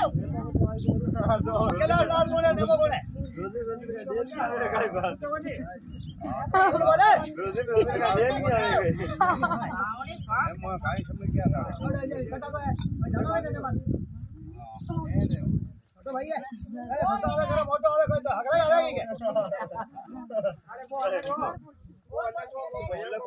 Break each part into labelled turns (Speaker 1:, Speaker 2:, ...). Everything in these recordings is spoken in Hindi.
Speaker 1: केला लाल कोण आहे नेमो कोण आहे बोल बोले रोज का डेल क्या है मैं काय समझ गया था कटा है जानो है ने बात तो भैया अरे फटा होवे करो मोटो होवे कोई तो हगरा आवे के अरे बोल भैया को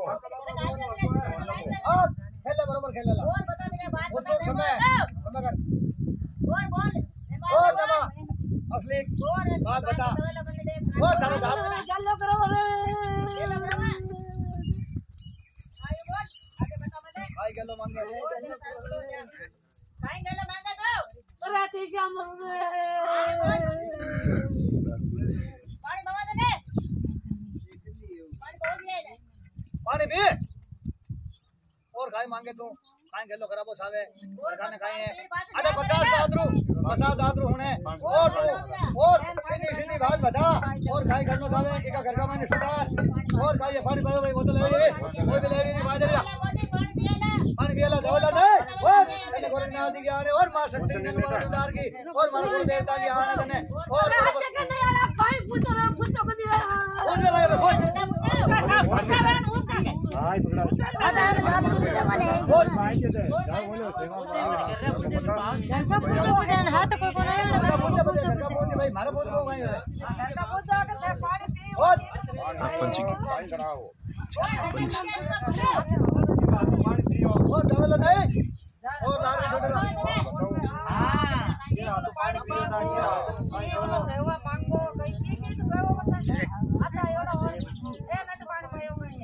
Speaker 1: हां खेल बराबर खेल ला और बता मेरा बात बता दे समय कर बोल और जमा असली बात बता और चलो साहब चलो करो रे चलो करो आयो बोल आगे बता मत भाई गलो मांगे भाई गलो मांगा तो राती शाम पानी बाबा दे पानी बहुत है पानी पी और खाए मांगे तू खाए गलो खराब हो सावे और खाने खाए हैं अरे 50 दादरू होने और सीधी सीधी बात बता और खाए घर में सावे एक घर का मैंने सुधार और खाए पानी पाओ भाई बोतल ले ली कोई भी ले ली बात दे पानी पियाला जावला नहीं और कने गोरे ना दी आने और मां शक्ति ने सुधार की और मारो को देवता की आने तने और करने यार भाई पूछो को दिया पूछ ले भाई पूछ हाय पकड़ा बोल भाई के दे जा बोलो सेवा हाथ को को नहीं भाई मारो बोल को भाई का पूछ के पानी पी और पंची पानी कराओ पंची और दवाला नहीं और लाल छोड़ हां ये तो पानी पी ना ये सेवा मांगो कई की तो गयो बता आता एड़ा और ए नट पानी पयो नहीं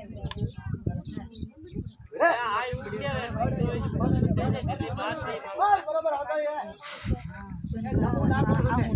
Speaker 1: आई उठ गया बराबर आ गया है